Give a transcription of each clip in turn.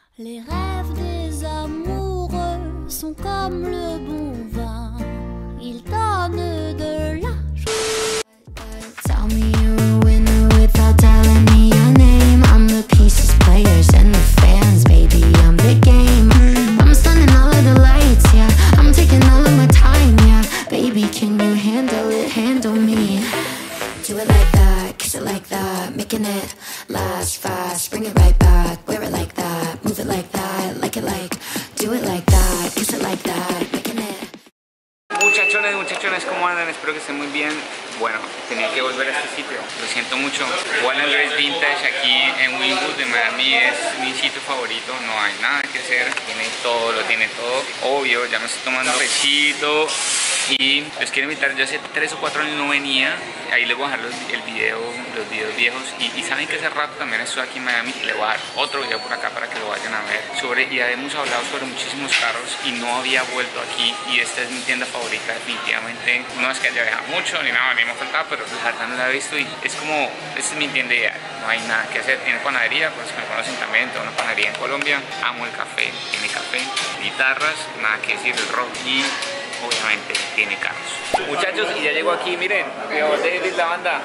Les rêves des amoureux sont comme le bon vin, ils donnent de la joie. Tell me you're a winner without telling me your name. I'm the pieces, players and the fans, baby, I'm the game. I'm stunning all of the lights, yeah, I'm taking all of my time, yeah. Baby, can you handle it, handle me? Do it like that, kiss it like that, making it last fast. Bring it right back, wear it like that, move it like that, like it like. Do it like that, kiss it like that, making it. Muchachones, ¿cómo andan? Espero que estén muy bien. Bueno, tenía que volver a este sitio, lo siento mucho. Warren Grace Vintage aquí en Wynwood de Miami es mi sitio favorito, no hay nada que hacer, tiene todo, lo tiene todo. Obvio, ya me estoy tomando cafecito y les quiero invitar. Yo hace 3 o 4 años no venía, ahí les voy a dejar los videos viejos y saben que hace rato también estoy aquí en Miami, les voy a dar otro video por acá para que lo vayan a ver. Ya hemos hablado sobre muchísimos carros y no había vuelto aquí y esta es mi tienda favorita definitivamente. No es que haya viajado mucho ni nada, ni me faltaba, pero la verdad no la he visto y es como, esta es mi tienda ideal, no hay nada que hacer. Tiene panadería, pues que me conocen también, tengo una panadería en Colombia, amo el café, tiene café, guitarras, nada que decir, el rock y obviamente tiene carros. Muchachos, y ya llego aquí, miren, veo David la banda.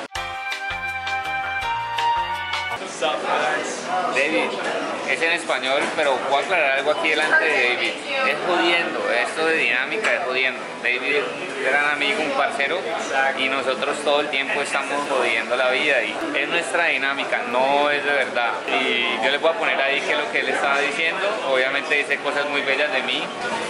David, es en español, pero puedo aclarar algo aquí delante de David. Es jodiendo, esto de dinámica es jodiendo. David es gran amigo, un parcero, y nosotros todo el tiempo estamos jodiendo la vida y es nuestra dinámica, no es de verdad. Y yo les voy a poner ahí que lo que él estaba diciendo, obviamente dice cosas muy bellas de mí.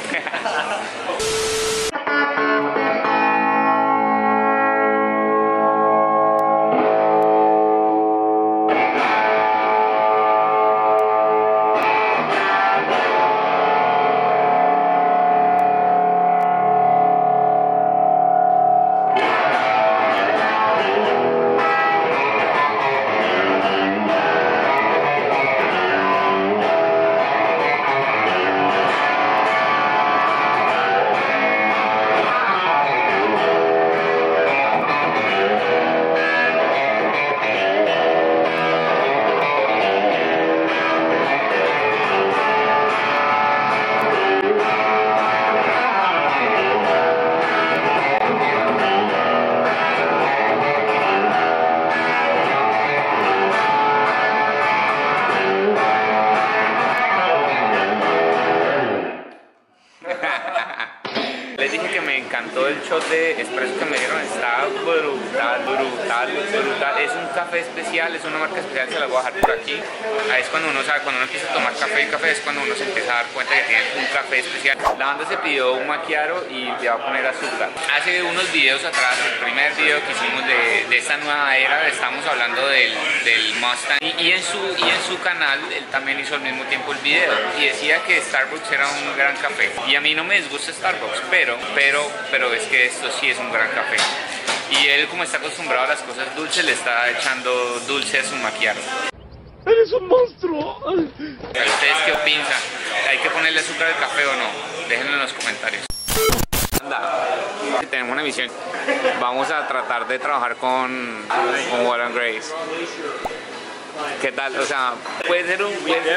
Les dije que me encantó el shot de espresso que me dieron, está brutal. Es un café especial, es una marca especial, se las voy a dejar por aquí. Ahí es cuando uno sabe, cuando uno empieza a tomar café es cuando uno se empieza a dar cuenta que tiene un café especial. La banda se pidió un macchiato y le va a poner azúcar. Hace unos videos atrás, el primer video que hicimos de esta nueva era, estamos hablando del Mustang y en su canal él también hizo al mismo tiempo el video y decía que Starbucks era un gran café. Y a mí no me disgusta Starbucks, pero es que esto sí es un gran café. Y él, como está acostumbrado a las cosas dulces, le está echando dulce a su macchiato. ¡Eres un monstruo! ¿Ustedes qué opinan? ¿Hay que ponerle azúcar al café o no? Déjenlo en los comentarios. Anda, tenemos una misión. Vamos a tratar de trabajar con Warren Grace. ¿Qué tal? O sea, puede ser un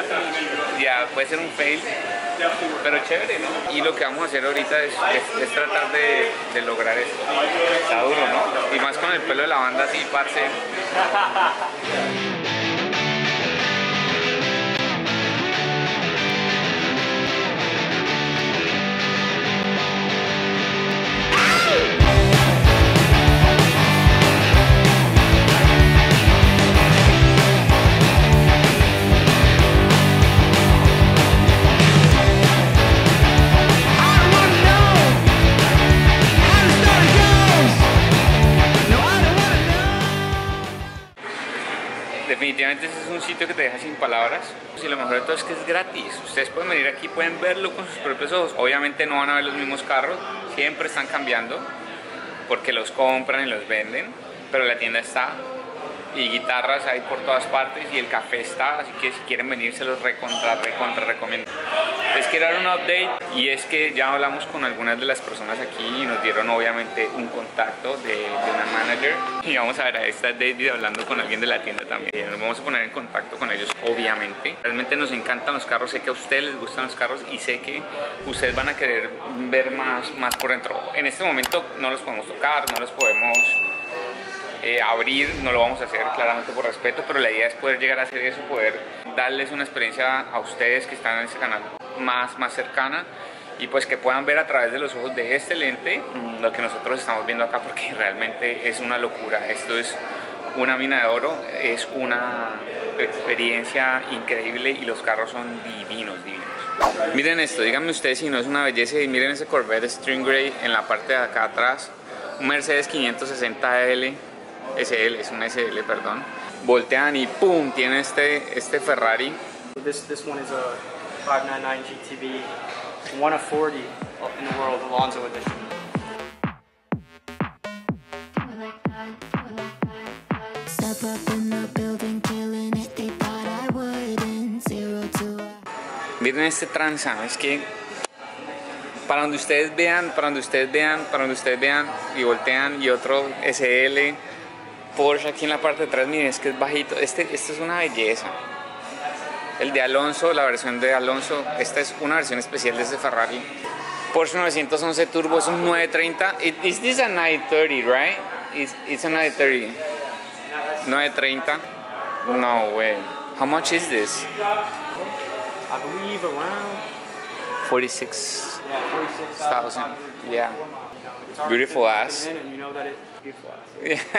fail, pero chévere, ¿no? Y lo que vamos a hacer ahorita es tratar de lograr esto. Está duro, ¿no? Y más con el pelo de la banda así, parce. Definitivamente este es un sitio que te deja sin palabras y lo mejor de todo es que es gratis. Ustedes pueden venir aquí, pueden verlo con sus propios ojos. Obviamente no van a ver los mismos carros, siempre están cambiando porque los compran y los venden, pero la tienda está y guitarras hay por todas partes y el café está, así que si quieren venir se los recontra recomiendo. Les quiero dar un update y es que ya hablamos con algunas de las personas aquí y nos dieron obviamente un contacto de una manager y vamos a ver, ahí está David hablando con alguien de la tienda también. Nos vamos a poner en contacto con ellos obviamente. Realmente nos encantan los carros, sé que a ustedes les gustan los carros y sé que ustedes van a querer ver más por dentro. En este momento no los podemos tocar, no los podemos abrir, no lo vamos a hacer claramente por respeto, pero la idea es poder llegar a hacer eso, poder darles una experiencia a ustedes que están en ese canal más cercana y pues que puedan ver a través de los ojos de este lente lo que nosotros estamos viendo acá, porque realmente es una locura. Esto es una mina de oro, es una experiencia increíble y los carros son divinos. Miren esto, díganme ustedes si no es una belleza, y miren ese Corvette Stingray en la parte de acá atrás, un Mercedes 560L, SL, es un SL, perdón. Voltean y ¡pum! Tiene este Ferrari. This one is a 599 GTB, one of 40 in the world, Alonso edition. Step up in the building, killing it. They thought I wouldn't. 0 to Miren este tranza, es que para donde ustedes vean y voltean, y otro SL Porsche aquí en la parte de atrás, miren, es que es bajito. Este es una belleza. El de Alonso, la versión de Alonso, esta es una versión especial de este Ferrari. Porsche 911 Turbo, es un 930. Is this a 930, right? It's a 930. 930? No way. How much is this? I believe around 46,000. Yeah. Beautiful ass. and you know that it's beautiful ass.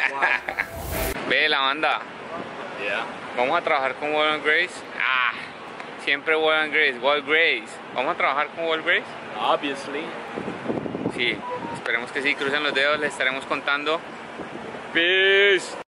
Ve la banda. Yeah. Vamos a trabajar con Will & Grace. Siempre Will & Grace. Will Grace. Vamos a trabajar con Will Grace. Obviously. Sí, esperemos que sí. Crucen los dedos, les estaremos contando. Peace.